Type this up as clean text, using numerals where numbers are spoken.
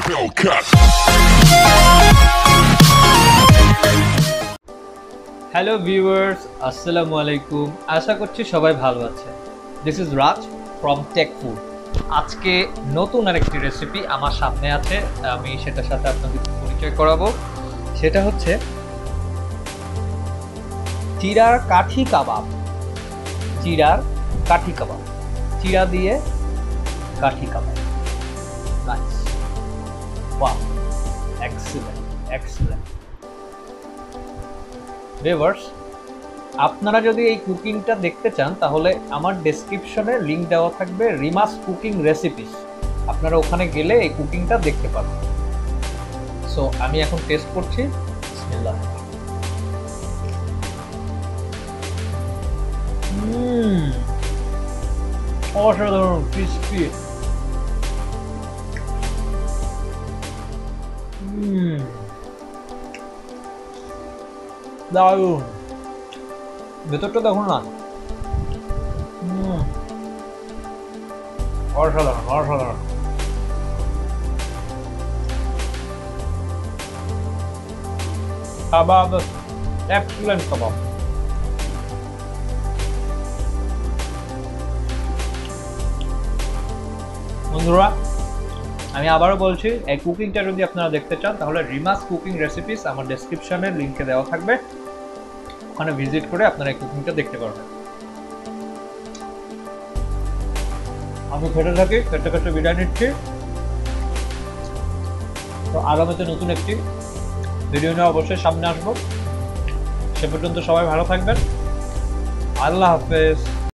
Hellcat. Hello viewers, আসসালামু আলাইকুম। আশা করছি সবাই ভালো আছেন। This is Raj from tech food. আজকে নতুন আরেকটি রেসিপি আমার সামনে আছে, আমি সেটার সাথে আপনাদের পরিচয় করাবো। সেটা হচ্ছে চিড়ার কাঠি কাবাব। চিড়ার কাঠি কাবাব, চিড়া দিয়ে কাঠি কাবাব। Nice, wow, excellent excellent. Viewers, আপনারা যদি এই কুকিংটা দেখতে চান তাহলে আমার ডেসক্রিপশনে লিংক দেওয়া থাকবে রিমাস কুকিং রেসিপিস। আপনারা ওখানে গেলে এই কুকিংটা দেখতে পাবেন। সো আমি এখন টেস্ট করছি। বিসমিল্লাহ। অসাধারণ ক্রিস্পি। দারুণ। ভেতরটা দেখুন না, অসাধারণ অসাধারণ। কাবাব এক্সিলেন্ট কাবাব। বন্ধুরা, আমি আবারও বলছি, এই কুকিংটা যদি আপনারা দেখতে চান তাহলে রিমাস কুকিং রেসিপিস আমার ডেসক্রিপশনের লিঙ্কে দেওয়া থাকবে, ওখানে ভিজিট করে আপনারা এই কুকিংটা দেখতে পারবেন। আমি খেতে থাকি, খেতে খেতে বিদায় নিচ্ছি। তো আগামীতে নতুন একটি ভিডিও নিয়ে অবশ্যই সামনে আসবো। সে পর্যন্ত সবাই ভালো থাকবেন। আল্লাহ হাফেজ।